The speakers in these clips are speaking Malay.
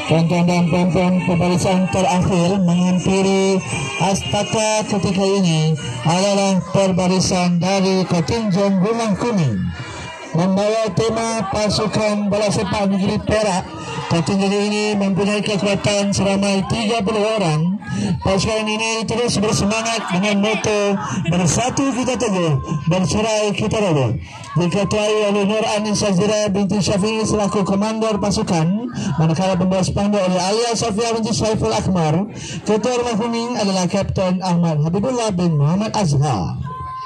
Tuan-tuan dan puan-puan, pembarisan terakhir menghampiri astaka ketika ini adalah perbarisan dari kontinjen Rumah Kuning. Membawa tema pasukan bola sepak negeri Perak, kontinjen ini mempunyai kekuatan seramai 30 orang. Pasukan ini terus bersemangat dengan moto bersatu kita teguh, bercerai kita roboh. Diketuai oleh Nur Anin Sazira binti Syafi'i selaku komandor pasukan, manakala pembawa pandu oleh Alia Sofia binti Saiful Akmar. Ketua Rumah Kuning adalah Kapten Ahmad Habibullah bin Muhammad Azhar.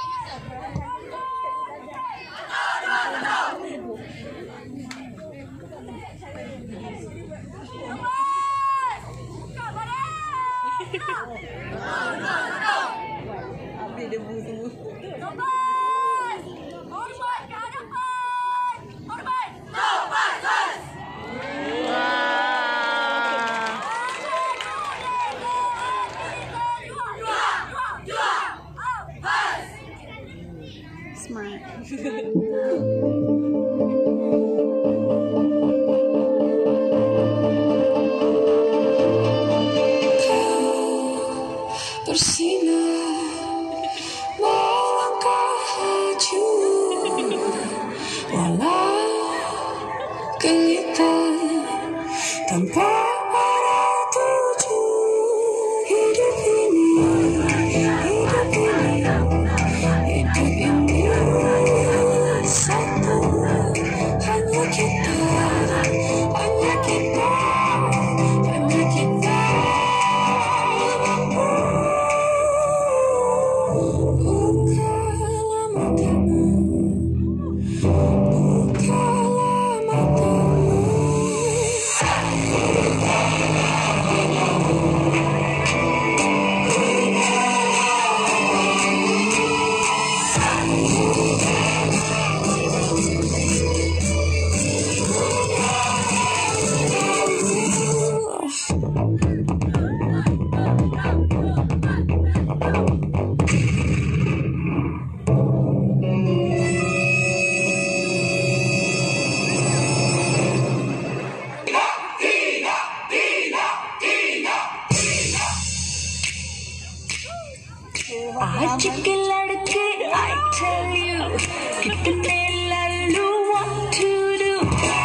आज के लड़के I tell you कितने Lallu what to do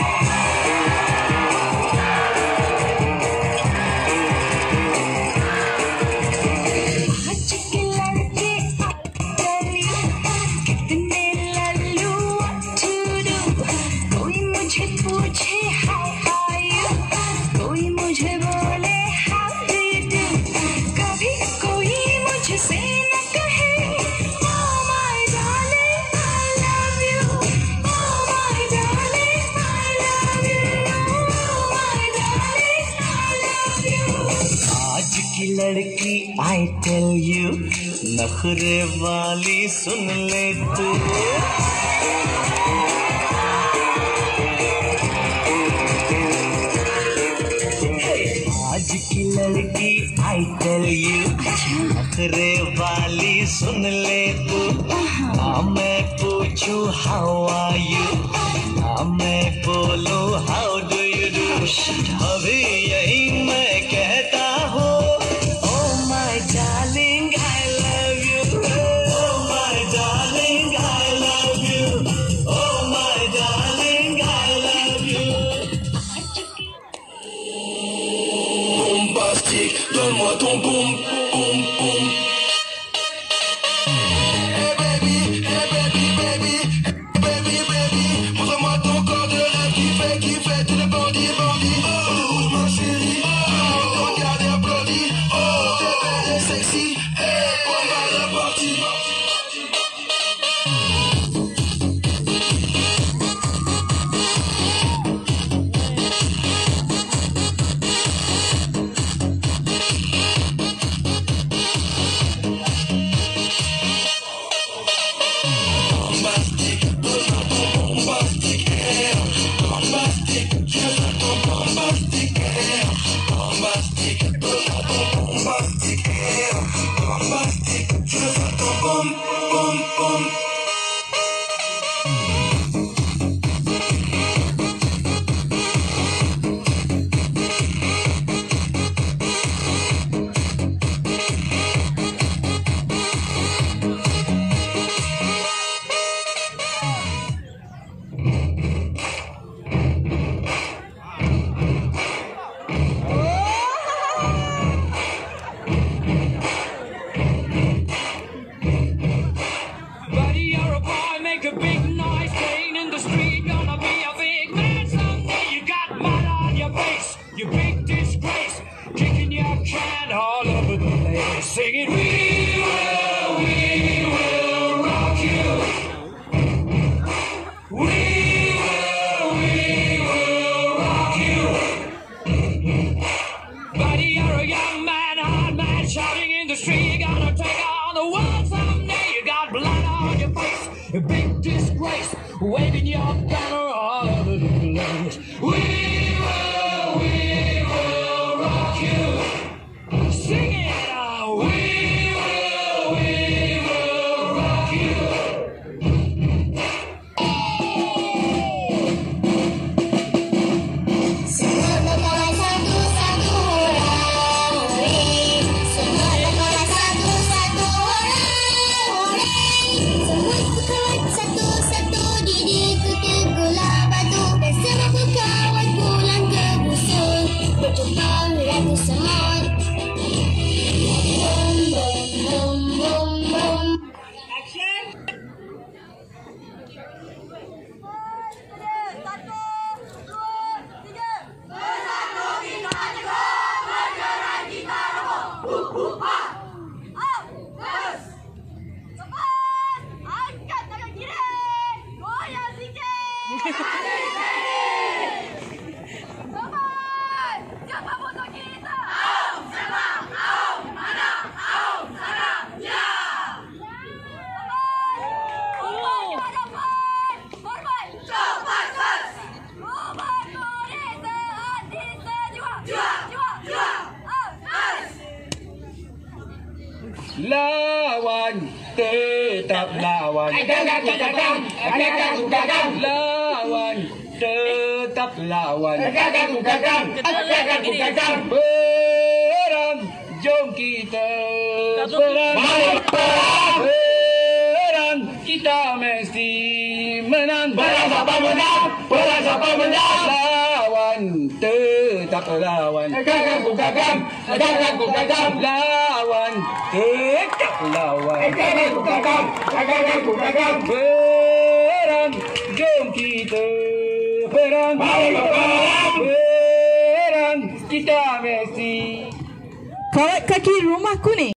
आज के लड़के I tell you कितने Lallu what to do कोई मुझे पूछे how are you कोई मुझे बोले how do you do कभी कोई मुझसे लड़की I tell you नखरे वाली सुन ले तू आज की लड़की I tell you नखरे वाली सुन ले तू ना मैं पूछूं how are you ना मैं बोलूं how do you do अभी यही मैं कहता हूँ Darling, I love you. Oh, my darling, I love you. Oh, my darling, I love you. Bombastique, donne-moi ton boum, boum, boum. Hey baby, baby, baby, baby, baby. Montre-moi ton corps de rêve qui fait tout le bandit, bandit. Oh, ma chérie, regarde et applaudis. Sexy, hey, on va la partie. chant all over the place, singing, we will rock you. We will rock you. Buddy, you're a young man, hard man, shouting in the street. You gotta take on the world someday. You got blood on your face, a big disgrace, waving your banner all over the place. We will rock you. Sing it out. We will rock you. Semua berkawan satu-satu orang, hore. Semua berkawan satu-satu orang, hore. Semua berkawan satu-satu di gula batu. Dan semua berkawan pulang ke busur, berjumpa lagu semut. Bom, bom, bom, bom, bom. Angkat tangan kiri, goyang sikit. Sobat, siapa musuh kita? Aum sana, aum mana, aum sana, ya. Sobat, hormat ke hadapan, hormat, cepat terus. Rumah kuning sehati sejiwa, jiwa. Aum, terus. Lawan, tetap lawan. Lawan, tetap lawan. Perang, jom kita perang. Perang, kita mesti menang. Perang siapa menang? Lawan, tetap lawan. Lawan, tetap lawan. Perang, jom kita perang. Perang, kita mesti. Kawat kaki rumah kuning.